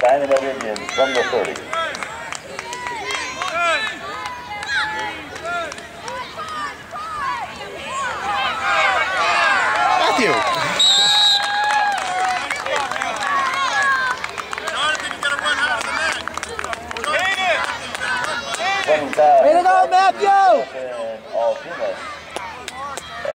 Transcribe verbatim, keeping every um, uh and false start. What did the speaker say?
Diamond of Indians from the thirty. Matthew! Way to go, Matthew! All